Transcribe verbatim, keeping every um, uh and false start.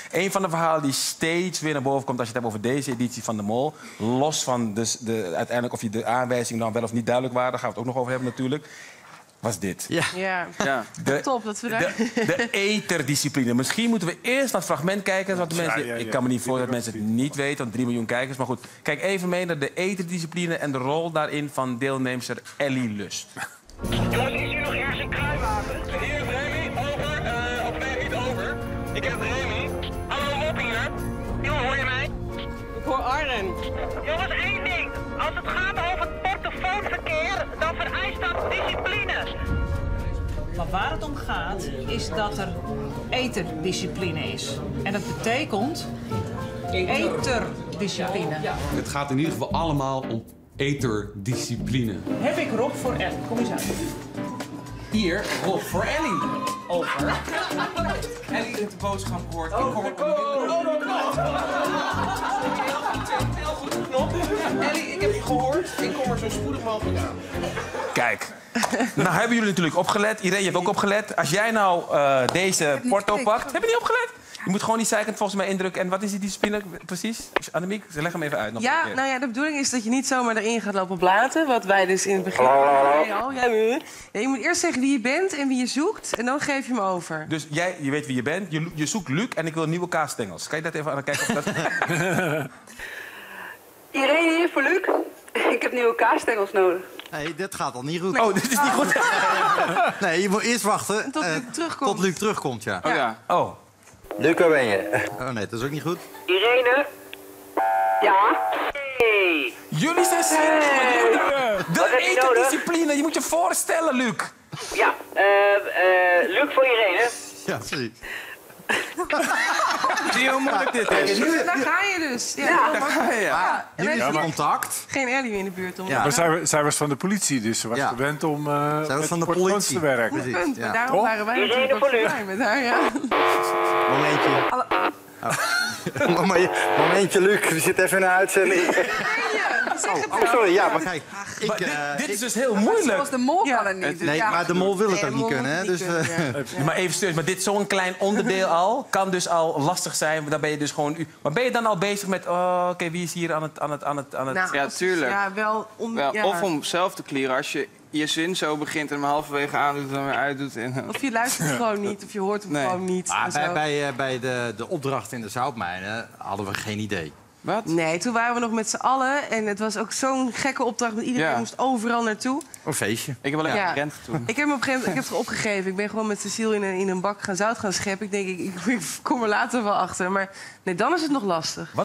Een van de verhalen die steeds weer naar boven komt als je het hebt over deze editie van De Mol, los van dus de, uiteindelijk of je de aanwijzingen dan wel of niet duidelijk waren, daar gaan we het ook nog over hebben natuurlijk, was dit. Ja. Ja. Ja. De, Top dat we daar... de, de eterdiscipline. Misschien moeten we eerst naar het fragment kijken. Want de mensen, Ja, ja, ja. Ik kan me niet voorstellen dat mensen het niet weten, want drie miljoen kijkers. Maar goed, kijk even mee naar de eterdiscipline en de rol daarin van deelnemster Ellie Lust. Jongens, is hier nog ergens een kruiwagen? Hier is Remy, over. Uh, of nee, niet over. Ik heb Remy. Hallo, Mop hier. Jongen, hoor je mij? Ik hoor Arjen. Jongens, één ding. Als het gaat over het portofoonverkeer, dan vereist dat discipline. Maar waar het om gaat, is dat er eterdiscipline is. En dat betekent eterdiscipline. Het gaat in ieder geval allemaal om eterdiscipline. Heb ik Rob voor Ellie. Kom eens uit. Hier, Rob voor Ellie. Over. Ellie heeft de boodschap gehoord. Ik kom op Ellie, ik heb je gehoord. Ik kom er zo spoedig mogelijk aan. Kijk, nou hebben jullie natuurlijk opgelet. Irene, je hebt ook opgelet. Als jij nou uh, deze porto pakt... Heb je niet opgelet? Je moet gewoon die zeikend volgens mij indrukken. En wat is die discipline precies? Annemiek, leg hem even uit. Nog Ja, een keer. nou ja, de bedoeling is dat je niet zomaar erin gaat lopen blaten. Wat wij dus in het begin... Ja, ja, je moet eerst zeggen wie je bent en wie je zoekt. En dan geef je hem over. Dus jij, je weet wie je bent. Je, je zoekt Luc en ik wil nieuwe kaasstengels. Kan je dat even aan kijken? Of dat... Irene hier voor Luc. Ik heb nieuwe kaasstengels nodig. Nee, dit gaat al niet goed. Oh, dit is niet goed. Nee, je moet eerst wachten Tot eh, Luc terugkomt. tot Luc terugkomt, ja. Oh ja. Oh. Luc, waar ben je? Oh nee, dat is ook niet goed. Irene? Ja? Hey. Jullie zijn serieus. Wat De heb je nodig? eterdiscipline. Je moet je voorstellen, Luc. Ja, eh, uh, Luc voor Irene. Ja, precies. Zie je hoe moeilijk dit is? Daar ga je dus. Ja, Daar ga je. Ja, en Jullie dan hebben heb je contact. geen Ellie in de buurt om. Ja. Maar zij, zij was van de politie, dus ze was Ja. gewend om uh, Zij was met van de portofoons politie. te werken. Precies. Punt. Ja. Daarom Toch? waren wij Irene natuurlijk ook voor Luc. blij met haar. Ja. Momentje. Oh. Momentje, Luc. We zitten even in een uitzending. Oh, oh, sorry. Ja, maar kijk. Ik, Maar dit, eh, dit is ik- dus heel moeilijk. de mol Ja. kan het niet. Nee, maar de mol wil het Nee, ook niet mol kunnen, hè? moet niet Dus, kunnen, eh, ja. Maar even serieus, maar dit zo'n klein onderdeel al kan dus al lastig zijn. Dan ben je dus gewoon. u- Maar ben je dan al bezig met, oh, oké, wie is hier aan het, aan het, aan het, aan het... Nou, Ja, als- tuurlijk. Ja, wel. On, Wel, ja. Of om zelf te clearen. Als je je zin zo begint en hem halverwege aandoet en dan weer uitdoet. En, Of je luistert gewoon niet, of je hoort hem Nee. gewoon niet. maar en zo. bij, bij, eh, bij de, de opdracht in de zoutmijnen hadden we geen idee. Wat? Nee, toen waren we nog met z'n allen. En het was ook zo'n gekke opdracht. Want iedereen Ja. moest overal naartoe. Een feestje. Ik heb wel even Ja. gerend toen. Ik heb me op een gegeven moment ik heb het opgegeven. Ik ben gewoon met Cecile in een, in een bak gaan zout gaan scheppen. Ik denk, ik, ik kom er later wel achter. Maar nee, dan is het nog lastig.